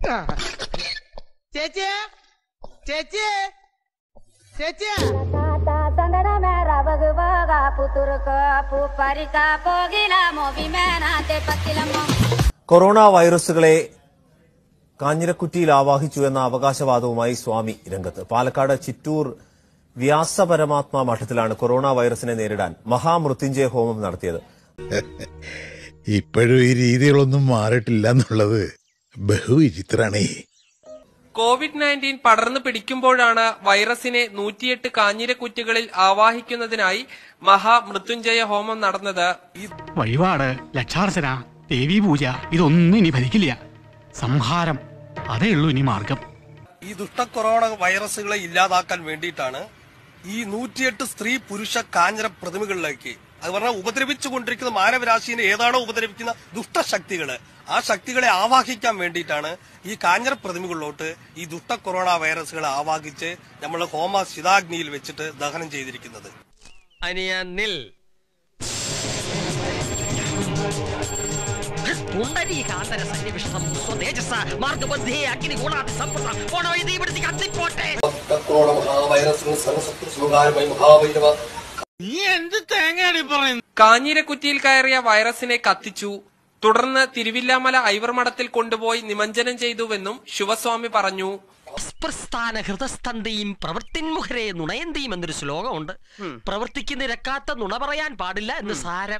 ചേച്ചി ചേച്ചി ചേച്ചി കൊറോണ വൈറസുകളെ കാഞ്ഞിരക്കുറ്റിയിൽ ആവാഹിച്ചു എന്ന അവകാശവാദവുമായി സ്വാമി രംഗത്ത്. പാലക്കാട് ചിറ്റൂർ വ്യാസപരമാത്മാ മഠത്തിലാണ് കൊറോണ വൈറസിനെ നേരിടാൻ മഹാമൃത്യുഞ്ജയ ഹോമം നടത്തിയത്. ഇപ്പോഴും ഈ രീതികളൊന്നും മാറിയിട്ടില്ല എന്നുള്ളത് ബഹുവിചിത്രാണേ. COVID-19 പടർന്നു പിടിക്കുമ്പോഴാണ് വൈറസിനെ 108 കാഞ്ഞിരക്കുറ്റികളിൽ ആവാഹിക്കുന്നതിനായി മഹാമൃത്യുഞ്ജയ ഹോമം നടന്നത്. വഴിപാട്, ലക്ഷാർച്ചന, ദേവീ പൂജ ഇതൊന്നും ഇനി ഭരിക്കില്ല. സംഹാരം അതേ ഉള്ളൂ ഇനി മാർഗം. ഈ ദുഷ്ട കൊറോണ വൈറസുകളെ ഇല്ലാതാക്കാൻ വേണ്ടിയിട്ടാണ് ഈ 108 സ്ത്രീ പുരുഷ കാഞ്ഞിര പ്രതിമകളിലേക്ക്, അത് പറഞ്ഞാൽ ഉപദ്രവിച്ചുകൊണ്ടിരിക്കുന്ന മാനവരാശിനെ ഏതാണോ ഉപദ്രവിക്കുന്ന ദുഷ്ടശക്തികള്, ആ ശക്തികളെ ആവാഹിക്കാൻ വേണ്ടിയിട്ടാണ് ഈ കാഞ്ഞിര പ്രതിമകളിലോട്ട് ഈ ദുഷ്ട കൊറോണ വൈറസുകളെ ആവാഹിച്ച് നമ്മൾ ഹോമ ശിതാഗ്നിയിൽ വെച്ചിട്ട് ദഹനം ചെയ്തിരിക്കുന്നത്. കാഞ്ഞിരക്കുറ്റിയിൽ കയറിയ വൈറസിനെ കത്തിച്ചു. തുടർന്ന് തിരുവില്ലാമല ഐവർമഠത്തിൽ കൊണ്ടുപോയി നിമഞ്ജനം ചെയ്തുവെന്നും ശിവസ്വാമി പറഞ്ഞു. ഹൃദസ്തന്തയും പ്രവൃത്തിന്മുഖരെ നുണയന്തിയും എന്നൊരു ശ്ലോകമുണ്ട്. പ്രവൃത്തിക്ക് നിരക്കാത്ത നുണ പറയാൻ പാടില്ല എന്ന് സാരം.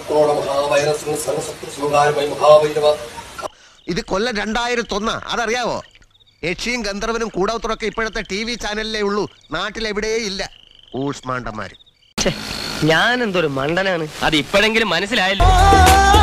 ഇത് കൊല്ലം 2001, അതറിയാവോ? യക്ഷിയും ഗന്ധർവനും കൂടോത്രമൊക്കെ ഇപ്പോഴത്തെ TV ചാനലിലേ ഉള്ളൂ, നാട്ടിലെവിടെയേ ഇല്ല. ഊഷ്മാണ്ടന്മാര്. ഞാൻ എന്തൊരു മണ്ടനാണ്, അത് ഇപ്പോഴെങ്കിലും മനസ്സിലായല്ലോ.